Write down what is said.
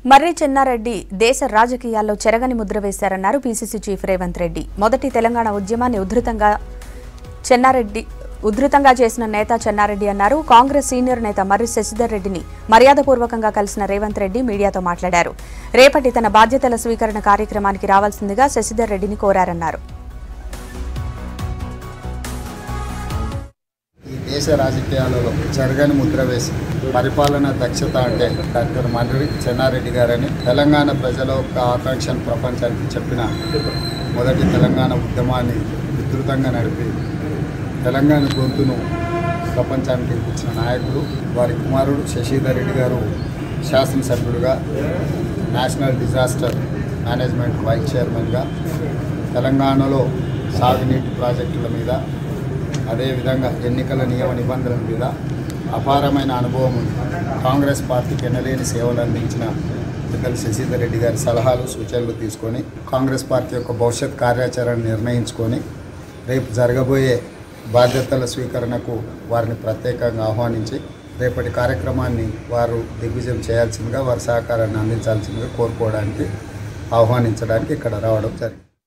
మర్రి చెన్నారెడ్డి దేశ రాజకీయాల్లో చెరగని ముద్ర వేశారన్నారు పీసీసీ చీఫ్ రేవంత్ రెడ్డి. మొదటి తెలంగాణ ఉద్యమాన్ని ఉధృతంగా చేసిన నేత చెన్నారెడ్డి అన్నారు. కాంగ్రెస్ సీనియర్ నేత మర్రి శశిధర్ రెడ్డిని మర్యాదపూర్వకంగా కలిసిన రేవంత్ రెడ్డి మీడియాతో మాట్లాడారు. రేపటి తన బాధ్యతల స్వీకరణ కార్యక్రమానికి రావాల్సిందిగా శశిధర్ రెడ్డిని కోరారన్నారు. దేశ రాజకీయాలలో చెరగని ముద్ర వేసి పరిపాలన దక్షత అంటే డాక్టర్ మర్రి చెన్నారెడ్డి గారని తెలంగాణ ప్రజల యొక్క ఆకాంక్షను ప్రపంచానికి చెప్పిన మొదటి తెలంగాణ ఉద్యమాన్ని విస్తృతంగా నడిపి తెలంగాణ గొంతును ప్రపంచానికి ఇచ్చిన నాయకుడు. వారి కుమారుడు శశిధర్ రెడ్డి గారు శాసనసభ్యుడిగా, నేషనల్ డిజాస్టర్ మేనేజ్మెంట్ వైస్ చైర్మన్గా, తెలంగాణలో సాగునీటి ప్రాజెక్టుల మీద, అదేవిధంగా ఎన్నికల నియమ నిబంధనల మీద అపారమైన అనుభవం ఉంది. కాంగ్రెస్ పార్టీకి ఎన్నలేని సేవలు అందించిన పెద్దలు శశిధర్ రెడ్డి గారి సలహాలు సూచనలు తీసుకొని కాంగ్రెస్ పార్టీ యొక్క భవిష్యత్ కార్యాచరణ నిర్ణయించుకొని రేపు జరగబోయే బాధ్యతల స్వీకరణకు వారిని ప్రత్యేకంగా ఆహ్వానించి రేపటి కార్యక్రమాన్ని వారు దిగ్విజయం చేయాల్సిందిగా, వారి సహకారాన్ని అందించాల్సిందిగా కోరుకోవడానికి, ఆహ్వానించడానికి ఇక్కడ రావడం జరిగింది.